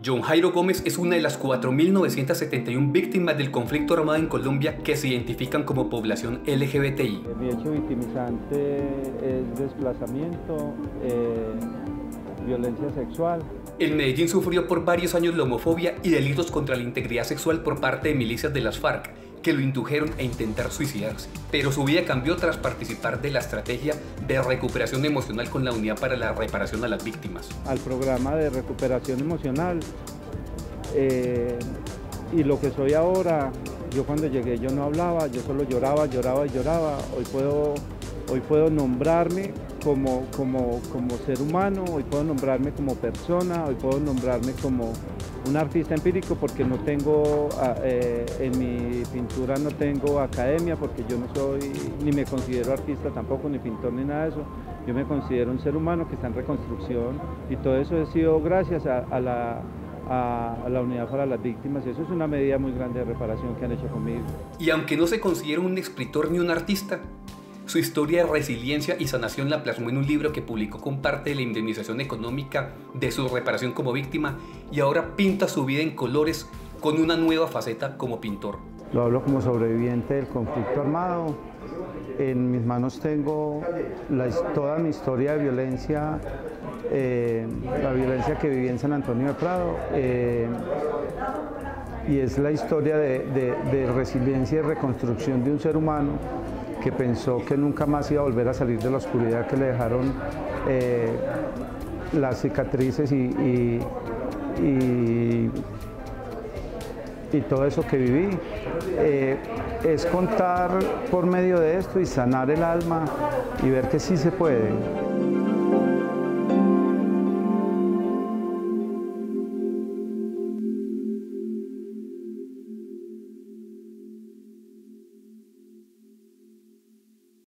John Jairo Gómez es una de las 4.971 víctimas del conflicto armado en Colombia que se identifican como población LGBTI. Mi hecho victimizante es desplazamiento, violencia sexual. En Medellín sufrió por varios años la homofobia y delitos contra la integridad sexual por parte de milicias de las FARC, que lo indujeron a intentar suicidarse. Pero su vida cambió tras participar de la estrategia de recuperación emocional con la Unidad para la Reparación a las Víctimas. Al programa de recuperación emocional y lo que soy ahora, yo cuando llegué yo no hablaba, yo solo lloraba, lloraba y lloraba. Hoy puedo nombrarme como ser humano, hoy puedo nombrarme como persona, hoy puedo nombrarme como un artista empírico porque no tengo, en mi pintura no tengo academia, porque yo no soy, ni me considero artista tampoco, ni pintor, ni nada de eso. Yo me considero un ser humano que está en reconstrucción y todo eso ha sido gracias a la Unidad para las Víctimas, y eso es una medida muy grande de reparación que han hecho conmigo. Y aunque no se considera un escritor ni un artista, su historia de resiliencia y sanación la plasmó en un libro que publicó con parte de la indemnización económica de su reparación como víctima, y ahora pinta su vida en colores con una nueva faceta como pintor. Lo hablo como sobreviviente del conflicto armado. En mis manos tengo toda mi historia de violencia, la violencia que viví en San Antonio de Prado, y es la historia de resiliencia y reconstrucción de un ser humano que pensó que nunca más iba a volver a salir de la oscuridad que le dejaron las cicatrices y todo eso que viví. Es contar por medio de esto y sanar el alma y ver que sí se puede.